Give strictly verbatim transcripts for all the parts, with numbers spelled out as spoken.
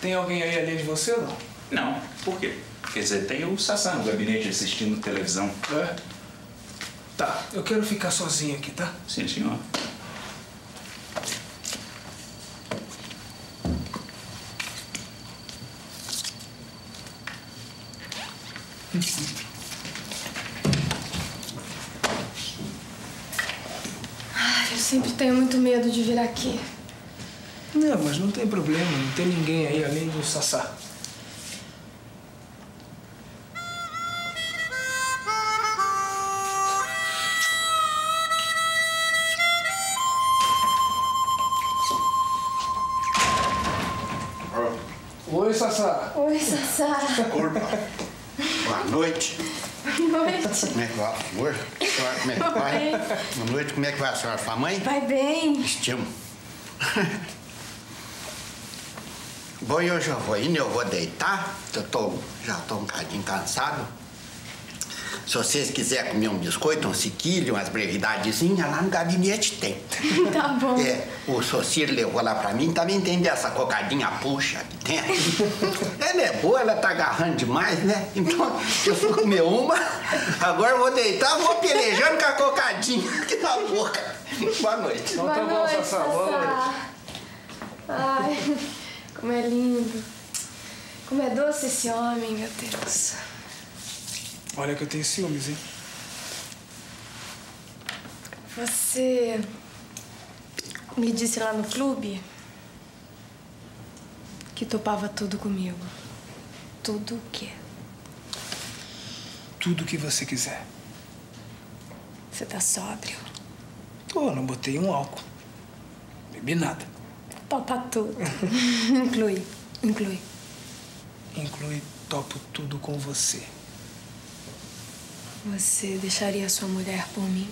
Tem alguém aí além de você ou não? Não. Por quê? Quer dizer, tem o Sassá no gabinete assistindo televisão. É? Tá, eu quero ficar sozinho aqui, tá? Sim, senhor. Ai, eu sempre tenho muito medo de vir aqui. Não, mas não tem problema, não tem ninguém aí além do Sassá. Oi, Sassá. Oi, Sassá. Opa. Boa noite. Boa noite. Como é que vai, amor? Como é que vai? Boa noite. Como é que vai a senhora? Sua mãe? Vai bem. Estimo. Bom, eu já vou indo, eu vou deitar. Eu tô, já tô um bocadinho cansado. Se vocês quiserem comer um biscoito, um sequilho, umas brevidadezinhas, lá no gabinete tem. Tá bom. É, o Socir levou lá pra mim, também tem dessa cocadinha puxa que tem. Ela é boa, ela tá agarrando demais, né? Então, eu fui comer uma, agora eu vou deitar, vou pelejando com a cocadinha aqui na boca. Boa noite. Então Boa tá bom, noite, Sassá. Boa noite. Ai, como é lindo. Como é doce esse homem, meu Deus. Olha que eu tenho ciúmes, hein? Você me disse lá no clube que topava tudo comigo. Tudo o quê? Tudo que você quiser. Você tá sóbrio? Tô, não botei um álcool. Bebi nada. Topa tudo. Inclui, inclui. Inclui topo tudo com você. Você deixaria sua mulher por mim?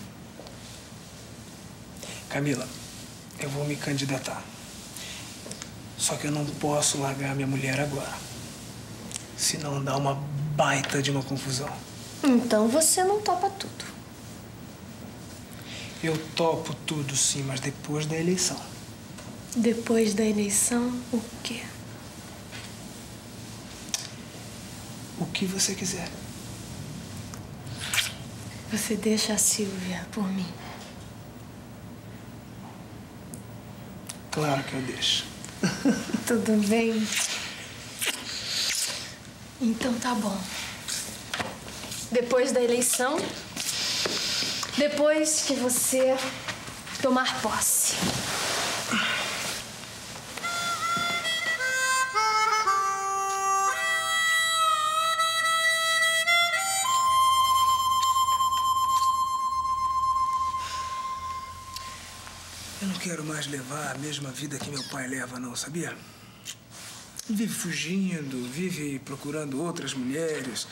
Camila, eu vou me candidatar. Só que eu não posso largar minha mulher agora. Senão dá uma baita de uma confusão. Então você não topa tudo. Eu topo tudo, sim, mas depois da eleição. Depois da eleição, o quê? O que você quiser. Você deixa a Silvia por mim? Claro que eu deixo. Tudo bem. Então tá bom. Depois da eleição, depois que você tomar posse. Eu não quero mais levar a mesma vida que meu pai leva, não, sabia? Vive fugindo, vive procurando outras mulheres.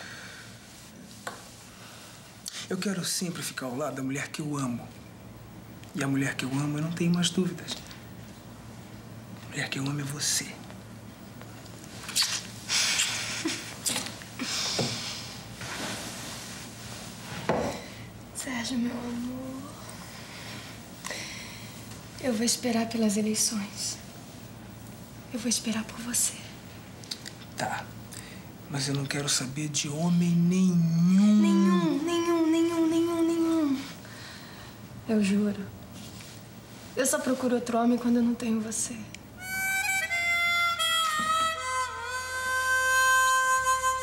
Eu quero sempre ficar ao lado da mulher que eu amo. E a mulher que eu amo, eu não tenho mais dúvidas. A mulher que eu amo é você. Sérgio, meu amor. Eu vou esperar pelas eleições. Eu vou esperar por você. Tá. Mas eu não quero saber de homem nenhum. Nenhum, nenhum, nenhum, nenhum, nenhum. Eu juro. Eu só procuro outro homem quando eu não tenho você.